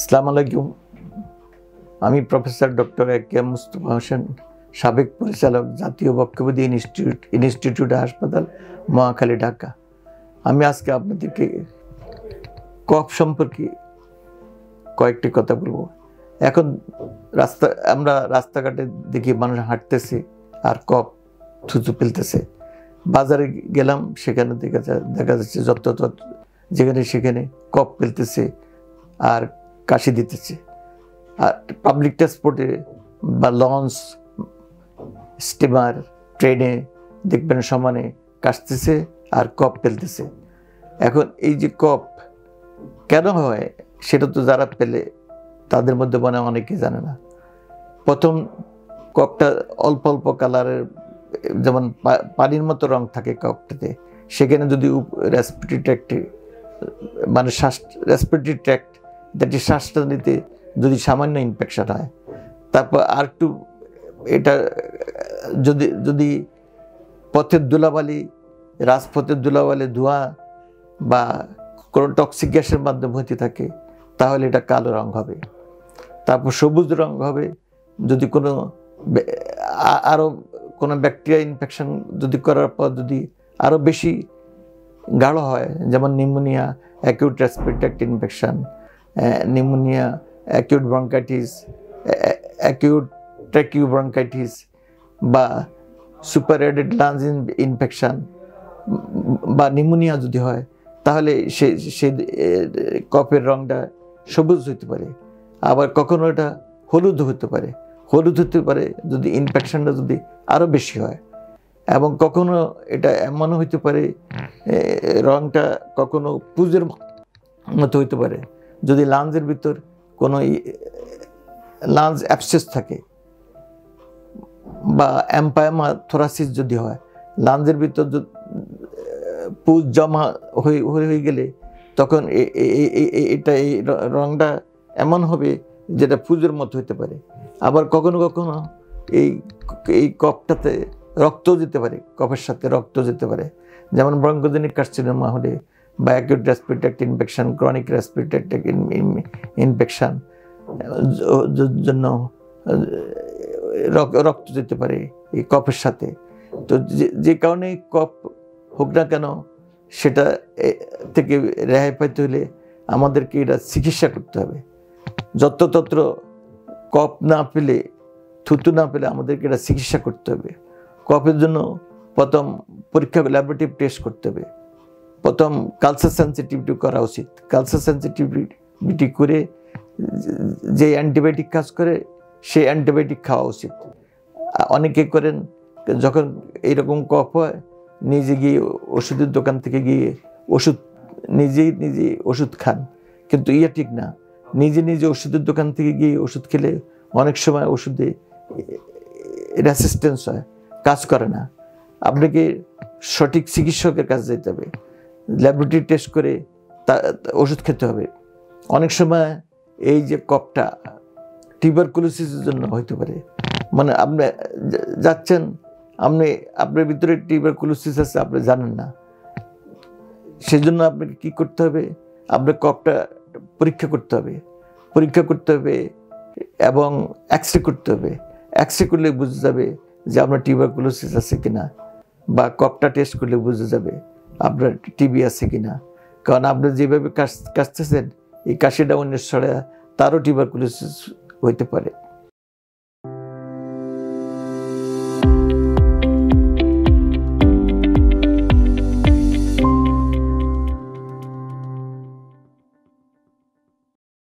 আসসালামু আলাইকুম। আমি professor doctor AKM Mustafa Hossain, সাবেক পরিচালক, জাতীয় বক্ষব্যাধি ইনস্টিটিউট হাসপাতাল, মহাখালী, ঢাকা। আমি আজকে আপনাদেরকে কফ সম্পর্কে কয়েকটি কথা বলবো। এখন আমরা রাস্তাঘাটে দেখি মানুষ হাঁটতেছে আর কফ থুতু ফেলতেছে। বাজারে গেলাম, সেখানে দেখা যাচ্ছে যত যেখানে সেখানে কফ ফেলতেছে আর কাশি দিতেছে। আর পাবলিক ট্রান্সপোর্টে বা লঞ্চ, স্টিমার, ট্রেনে দেখবেন সমানে কাশতেছে আর কফ ফেলতেছে। এখন এই যে কফ কেন হয় সেটা তো যারা পেলে তাদের মধ্যে মনে অনেকে জানে না। প্রথম কফটা অল্প অল্প কালারের, যেমন পানির মতো রং থাকে কফটাতে। সেখানে যদি রেসপিরেটরি ট্র্যাক্টে মানে রেসপিরেটরি ট্র্যাক্ট যেটি শ্বাসটা নিতে যদি সামান্য ইনফেকশন হয়, তারপর আর একটু এটা যদি পথের ধুলাবালি, রাজপথের ধুলাবালি, ধোঁয়া বা কোনো টক্সিক গ্যাসের মাধ্যমে হতে থাকে, তাহলে এটা কালো রং হবে। তারপর সবুজ রং হবে যদি কোনো আরও কোনো ব্যাকটেরিয়া ইনফেকশন যদি করার পর যদি আরও বেশি গাঢ় হয়, যেমন pneumonia, acute respiratory tract infection, pneumonia, acute bronchitis, acute tracheobronchitis বা সুপারএডেড লাংস ইনফেকশন বা নিউমোনিয়া যদি হয়, তাহলে সে কফের রঙটা সবুজ হতে পারে। আবার কখনো এটা হলুদ হতে পারে যদি ইনফেকশনটা যদি আরও বেশি হয়। এবং কখনো এটা এমনও হইতে পারে রঙটা কখনো পুজের মতো হইতে পারে যদি লাঞ্জের ভিতর কোনো লাঞ্জ অ্যাবসেস থাকে বা এম্পায়ামা থোরাসিস যদি হয়, লাঞ্জের ভিতর পুজ জমা হয়ে গেলে তখন এটা এই রঙটা এমন হবে যেটা পুজের মতো হইতে পারে। আবার কখনো কখনো এই কফটাতে রক্ত যেতে পারে, কফের সাথে রক্ত যেতে পারে, যেমন ব্রঙ্কোজেনিক কার্সিনোমা হলে বা acute respiratory tract infection, chronic respiratory tract infection জন্য রক্ত যেতে পারে এই কফের সাথে। তো যে কারণে কফ হোক না কেন, সেটা থেকে রেহাই পাইতে হলে আমাদেরকে এটা চিকিৎসা করতে হবে। যত্রতত্র কফ না পেলে, থুতু না পেলে আমাদেরকে এটা চিকিৎসা করতে হবে। কফের জন্য প্রথম পরীক্ষা, ল্যাবরেটরি টেস্ট করতে হবে। প্রথম কালচার সেন্সিটিভিটি করা উচিত। কালচার সেন্সিটিভিটি করে যে অ্যান্টিবায়োটিক কাজ করে সেই অ্যান্টিবায়োটিক খাওয়া উচিত। অনেকে করেন যখন এইরকম কফ হয়, নিজে গিয়ে ওষুধের দোকান থেকে গিয়ে নিজে ওষুধ খান, কিন্তু ঠিক না। নিজে ওষুধের দোকান থেকে গিয়ে ওষুধ খেলে অনেক সময় ওষুধে রেসিস্টেন্স হয়, কাজ করে না। আপনাকে সঠিক চিকিৎসকের কাছে যেতে হবে, ল্যাবরেটরি টেস্ট করে ওষুধ খেতে হবে। অনেক সময় এই যে কফটা টিউবারকুলোসিসের জন্য হইতে পারে, মানে আপনি যাচ্ছেন, আপনার ভিতরে টিউবারকুলোসিস আছে, আপনি জানেন না। সেজন্য আপনাকে কি করতে হবে, আপনার কফটা পরীক্ষা করতে হবে এবং এক্সরে করতে হবে। এক্সরে করলে বুঝে যাবে যে আপনার টিউবারকুলোসিস আছে কিনা, বা কফটা টেস্ট করলে বুঝে যাবে আপনার টিবি আছে কিনা। কারণ আপনি যেভাবে কাশতেছেন, এই কাশিটা অন্য ছড়া, তারও টিউবারকুলোসিস হইতে পারে।